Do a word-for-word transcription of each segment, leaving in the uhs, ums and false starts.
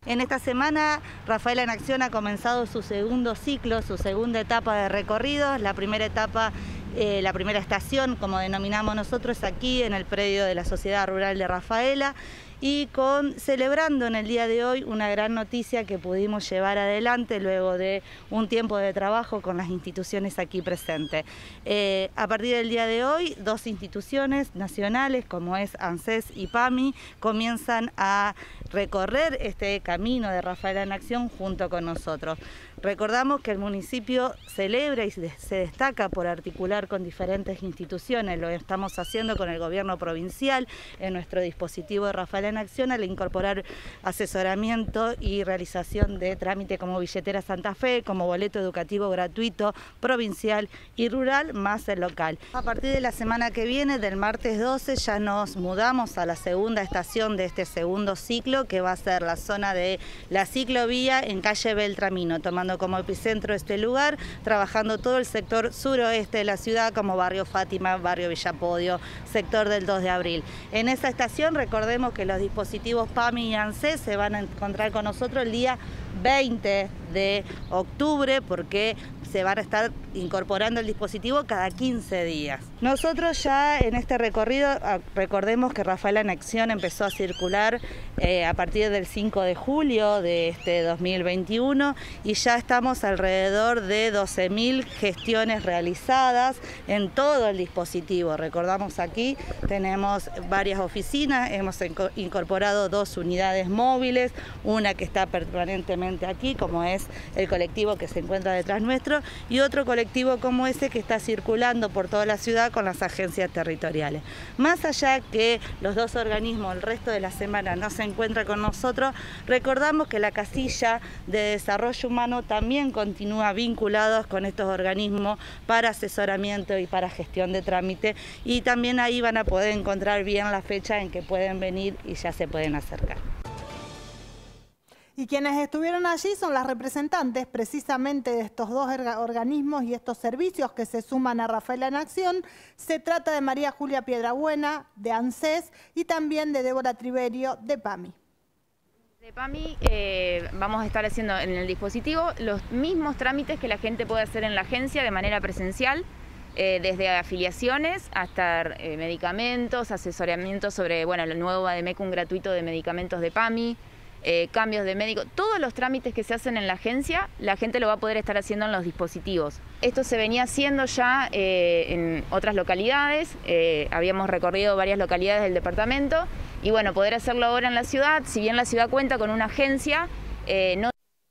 En esta semana, Rafaela en Acción ha comenzado su segundo ciclo, su segunda etapa de recorridos. La primera etapa, eh, la primera estación, como denominamos nosotros, aquí en el predio de la Sociedad Rural de Rafaela, y con celebrando en el día de hoy una gran noticia que pudimos llevar adelante luego de un tiempo de trabajo con las instituciones aquí presentes. Eh, a partir del día de hoy, dos instituciones nacionales como es ANSES y PAMI comienzan a recorrer este camino de Rafaela en Acción junto con nosotros. Recordamos que el municipio celebra y se destaca por articular con diferentes instituciones. Lo estamos haciendo con el gobierno provincial en nuestro dispositivo de Rafaela en Acción al incorporar asesoramiento y realización de trámite como billetera Santa Fe, como boleto educativo gratuito provincial y rural, más el local. A partir de la semana que viene, del martes doce, ya nos mudamos a la segunda estación de este segundo ciclo, que va a ser la zona de la ciclovía en calle Beltramino, tomando como epicentro este lugar, trabajando todo el sector suroeste de la ciudad como barrio Fátima, barrio Villapodio, sector del dos de abril. En esa estación recordemos que los dispositivos PAMI y ANSES se van a encontrar con nosotros el día veinte de octubre porque se van a estar incorporando el dispositivo cada quince días. Nosotros ya en este recorrido, recordemos que Rafaela en Acción empezó a circular eh, a partir del cinco de julio de este dos mil veintiuno y ya estamos alrededor de doce mil gestiones realizadas en todo el dispositivo. Recordamos aquí tenemos varias oficinas, hemos incorporado dos unidades móviles, una que está permanentemente aquí, como es el colectivo que se encuentra detrás nuestro, y otro colectivo como ese que está circulando por toda la ciudad con las agencias territoriales. Más allá que los dos organismos el resto de la semana no se encuentran con nosotros, recordamos que la casilla de desarrollo humano también continúa vinculados con estos organismos para asesoramiento y para gestión de trámite, y también ahí van a poder encontrar bien la fecha en que pueden venir y ya se pueden acercar. Y quienes estuvieron allí son las representantes precisamente de estos dos organismos y estos servicios que se suman a Rafaela en Acción. Se trata de María Julia Piedrabuena, de ANSES, y también de Débora Triverio, de PAMI. De PAMI eh, vamos a estar haciendo en el dispositivo los mismos trámites que la gente puede hacer en la agencia de manera presencial, eh, desde afiliaciones hasta eh, medicamentos, asesoramiento sobre bueno, el nuevo vademecum gratuito de medicamentos de PAMI, Eh, cambios de médico, todos los trámites que se hacen en la agencia, la gente lo va a poder estar haciendo en los dispositivos. Esto se venía haciendo ya eh, en otras localidades, eh, habíamos recorrido varias localidades del departamento y bueno, poder hacerlo ahora en la ciudad, si bien la ciudad cuenta con una agencia, eh, no,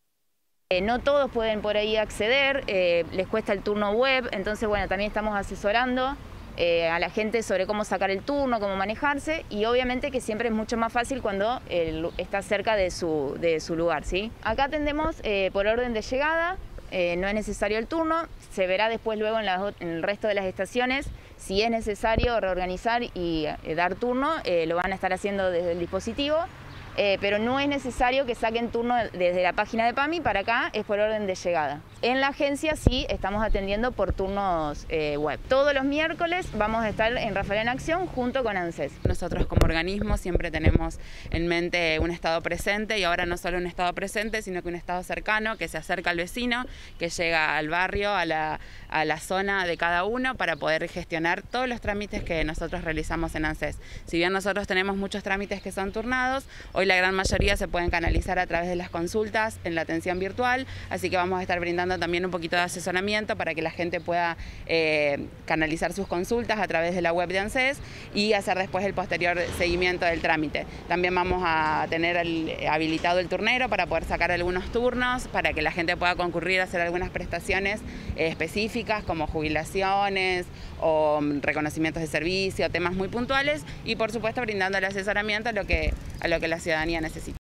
eh, no todos pueden por ahí acceder, eh, les cuesta el turno web, entonces bueno, también estamos asesorando Eh, a la gente sobre cómo sacar el turno, cómo manejarse, y obviamente que siempre es mucho más fácil cuando eh, está cerca de su, de su lugar, ¿sí? Acá atendemos eh, por orden de llegada, eh, no es necesario el turno, se verá después luego en, la, en el resto de las estaciones si es necesario reorganizar y eh, dar turno, eh, lo van a estar haciendo desde el dispositivo. Eh, pero no es necesario que saquen turno desde la página de PAMI para acá, es por orden de llegada. En la agencia sí estamos atendiendo por turnos eh, web. Todos los miércoles vamos a estar en Rafaela en Acción junto con ANSES. Nosotros como organismo siempre tenemos en mente un estado presente, y ahora no solo un estado presente, sino que un estado cercano, que se acerca al vecino, que llega al barrio, a la, a la zona de cada uno para poder gestionar todos los trámites que nosotros realizamos en ANSES. Si bien nosotros tenemos muchos trámites que son turnados, hoy la gran mayoría se pueden canalizar a través de las consultas en la atención virtual, así que vamos a estar brindando también un poquito de asesoramiento para que la gente pueda eh, canalizar sus consultas a través de la web de ANSES y hacer después el posterior seguimiento del trámite. También vamos a tener el, habilitado el turnero para poder sacar algunos turnos, para que la gente pueda concurrir a hacer algunas prestaciones eh, específicas como jubilaciones o um, reconocimientos de servicio, temas muy puntuales, y por supuesto brindando el asesoramiento a lo que, a lo que la ciudadanía necesita.